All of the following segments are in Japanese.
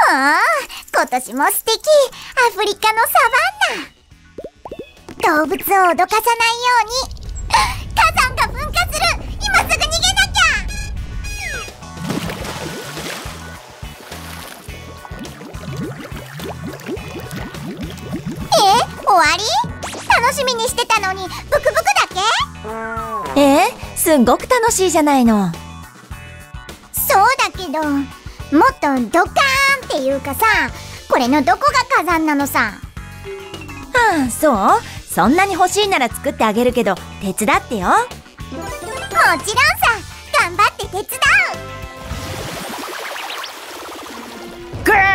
ああ、今年も素敵。アフリカのサバンナ。動物を脅かさないように。火山が噴火する。今すぐ逃げなきゃ。終わり？楽しみにしてたのにブクブクだけ？ すんごく楽しいじゃないの。 そうだけど、もっとドカーンっていうかさ、これのどこが火山なのさ。 そう？そんなに欲しいなら作ってあげるけど手伝ってよ。もちろんさ、頑張って手伝う。 グー！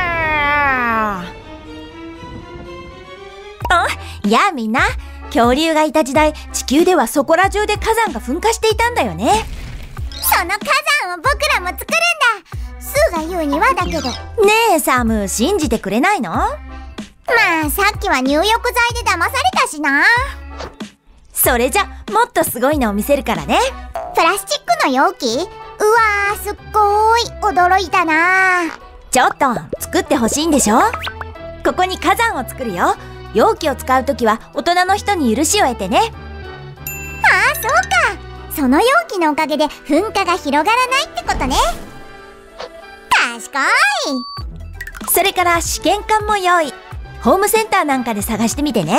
やあみんな、恐竜がいた時代、地球ではそこら中で火山が噴火していたんだよね。 その火山を僕らも作るんだ。スーが言うにはだけど。 ねえサム、信じてくれないの？ まあさっきは入浴剤で騙されたしな。 それじゃもっとすごいのを見せるからね。 プラスチックの容器？うわー、すっごーい驚いたな。 ちょっと作ってほしいんでしょ。ここに火山を作るよ。容器を使うときは大人の人に許しを得てね。 ああ、そうか。その容器のおかげで噴火が広がらないってことね。賢い。 それから試験管も用意。ホームセンターなんかで探してみてね。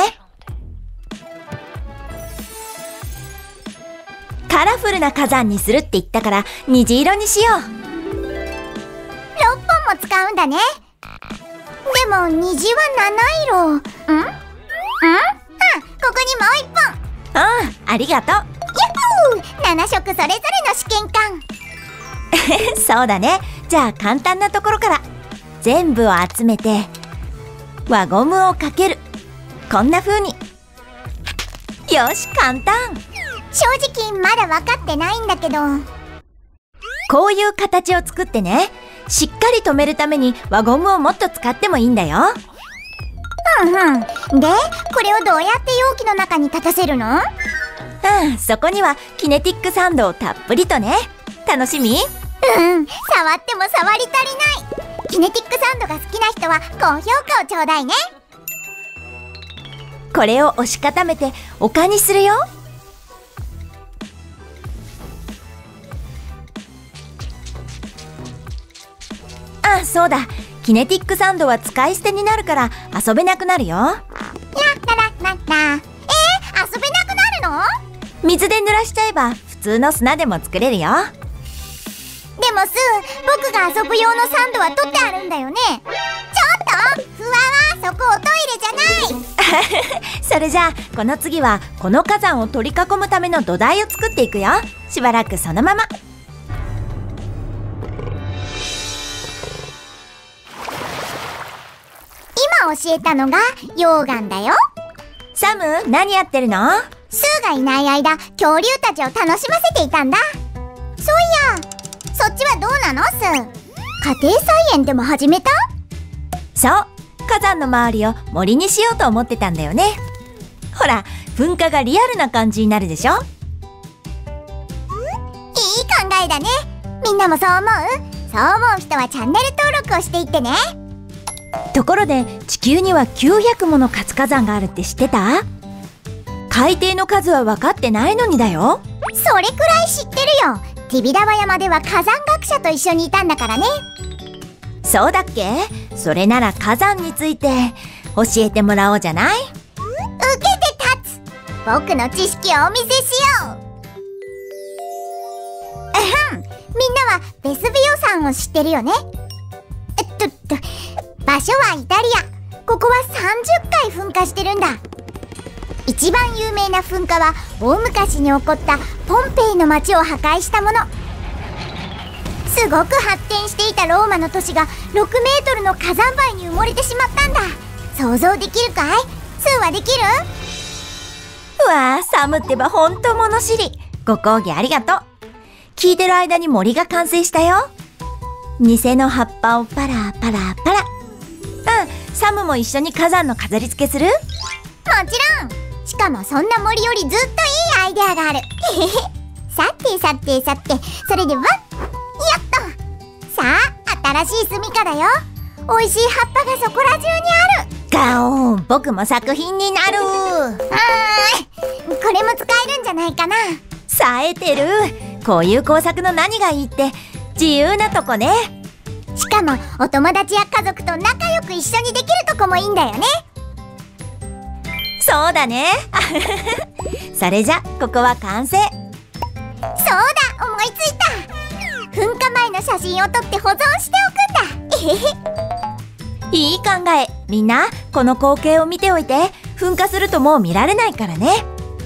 カラフルな火山にするって言ったから虹色にしよう。 6本も使うんだね。でも虹は7色。ここにもう1本。 ありがとう。 ヤッホー！ 7 色それぞれの試験管。 そうだね。じゃあ簡単なところから。全部を集めて輪ゴムをかける。こんな風に。よし、簡単。 正直まだ分かってないんだけど。 こういう形を作ってね。しっかり留めるために輪ゴムをもっと使ってもいいんだよ。 で、これをどうやって容器の中に立たせるの？ そこにはキネティックサンドをたっぷりとね。楽しみ？ 触っても触り足りない。キネティックサンドが好きな人は高評価をちょうだいね。 これを押し固めて丘にするよ。そうだ。キネティックサンドは使い捨てになるから遊べなくなるよ。 遊べなくなるの？ 水で濡らしちゃえば普通の砂でも作れるよ。 でもスー、僕が遊ぶ用のサンドは取ってあるんだよね。ちょっとふわわ、そこおトイレじゃない。 それじゃあこの次はこの火山を取り囲むための土台を作っていくよ。しばらくそのまま。 今教えたのが溶岩だよ。 サム、何やってるの？ スーがいない間、恐竜たちを楽しませていたんだ。そういや、そっちはどうなのスー？家庭菜園でも始めた？ そう、火山の周りを森にしようと思ってたんだよね。ほら、噴火がリアルな感じになるでしょ？いい考えだね。みんなもそう思う？そう思う人はチャンネル登録をしていってね。 ところで地球には900もの活火山があるって知ってた？海底の数は分かってないのにだよ。 それくらい知ってるよ。ティビラバ山では火山学者と一緒にいたんだからね。 そうだっけ？それなら火山について教えてもらおうじゃない？ 受けて立つ。僕の知識をお見せしよう。みんなはベスビオ山を知ってるよね。場所はイタリア。ここは30回噴火してるんだ。一番有名な噴火は大昔に起こったポンペイの町を破壊したもの。すごく発展していたローマの都市が6メートルの火山灰に埋もれてしまったんだ。想像できるかい？スーはできる？ わあ、サムってばほんと物知り。ご講義ありがとう。聞いてる間に森が完成したよ。偽の葉っぱをパラパラパラ。サムも一緒に火山の飾り付けする？もちろん。しかもそんな森よりずっといいアイデアがある。さて、それではやっと。さあ、新しい住処だよ。 美味しい葉っぱがそこら中にある。 ガオン、僕も作品になる。 これも使えるんじゃないかな。 冴えてる。こういう工作の何がいいって自由なとこね。 しかもお友達や家族と仲良く一緒にできるとこもいいんだよね。 そうだね。それじゃここは完成。 そうだ、思いついた。噴火前の写真を撮って保存しておくんだ。 いい考え。みんなこの光景を見ておいて。噴火するともう見られないからね。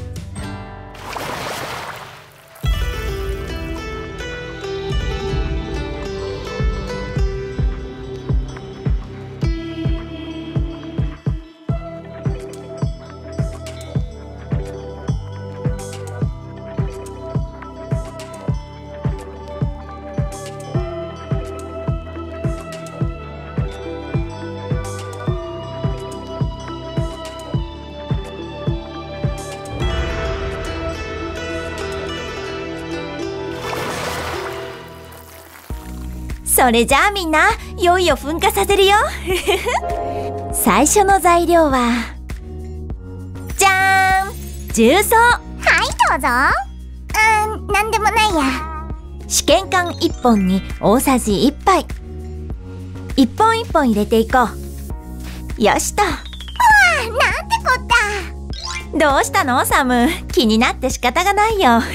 それじゃあみんな、いよいよ噴火させるよ。最初の材料は、じゃーん、重曹。 はい、どうぞ。なんでもないや。 試験管1本に大さじ1杯。一本一本入れていこう。よしと。 なんてこった。 どうしたのサム。気になって仕方がないよ。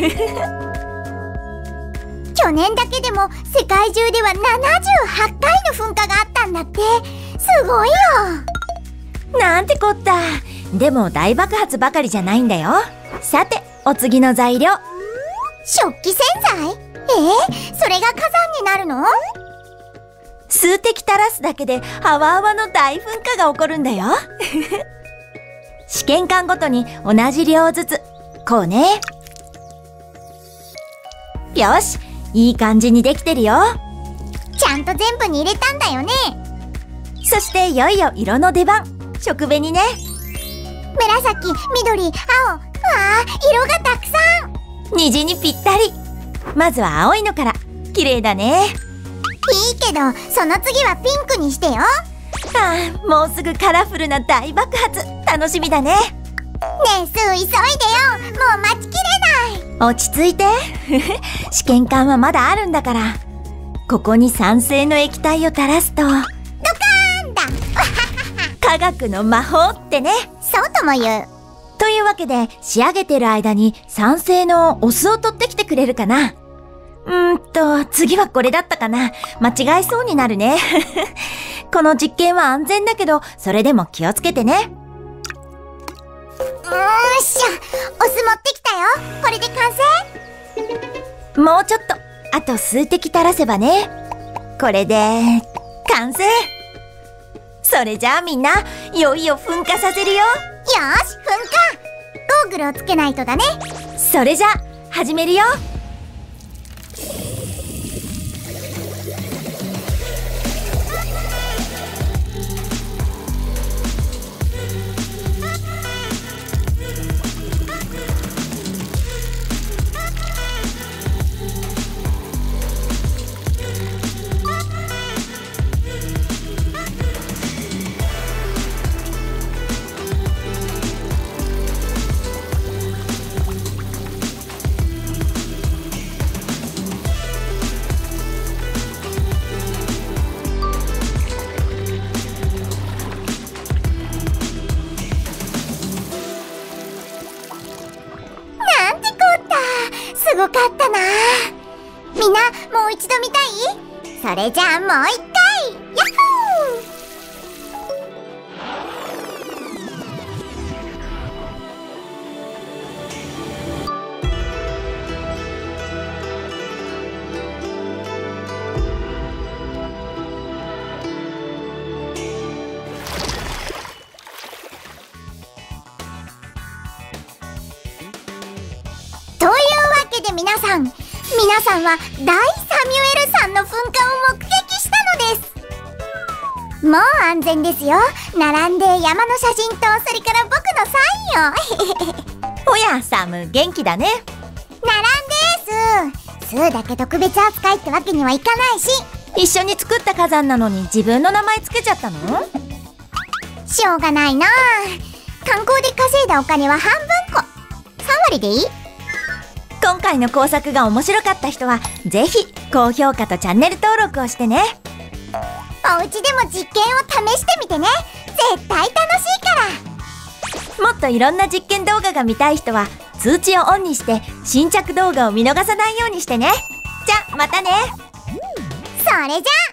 去年だけでも世界中では78回の噴火があったんだって。すごいよ。 なんてこった。でも大爆発ばかりじゃないんだよ。さて、お次の材料。 食器洗剤？それが火山になるの？ 数滴垂らすだけでハワハワの大噴火が起こるんだよ。試験管ごとに同じ量ずつ。こうね。よし、いい感じにできてるよ。 ちゃんと全部に入れたんだよね。 そしていよいよ色の出番。食紅ね。 紫、緑、青。わあ、色がたくさん。 虹にぴったり。まずは青いのから。綺麗だね。 いいけど、その次はピンクにしてよ。 もうすぐカラフルな大爆発。楽しみだね。 ねえ、スー、急いでよ。もう待ちきれない。 落ち着いて。試験管はまだあるんだから。ここに酸性の液体を垂らすと、ドカーンだ。 科学の魔法ってね。 そうとも言う。 というわけで、仕上げてる間に酸性のお酢を取ってきてくれるかな。次はこれだったかな。間違いそうになるね。この実験は安全だけど、それでも気をつけてね。 お酢持ってきたよ。これで完成？ もうちょっと。あと数滴垂らせばね。これで、完成。それじゃあみんな、いよいよ噴火させるよ。よし、噴火。ゴーグルをつけないとだね。 それじゃあ、始めるよ。 すごかったな。みんな、もう一度見たい？それじゃあもう一回。ヤッホー！で皆さんは大サミュエル山の噴火を目撃したのです。もう安全ですよ。並んで山の写真とそれから僕のサインを。 おや、サム元気だね。 並んでーす。スーだけ特別扱いってわけにはいかないし、 一緒に作った火山なのに自分の名前つけちゃったの？ しょうがないなあ。観光で稼いだお金は半分こ。3割でいい？ 今回の工作が面白かった人はぜひ高評価とチャンネル登録をしてね。 お家でも実験を試してみてね。絶対楽しいから。 もっといろんな実験動画が見たい人は通知をオンにして新着動画を見逃さないようにしてね。じゃあまたね。 それじゃあ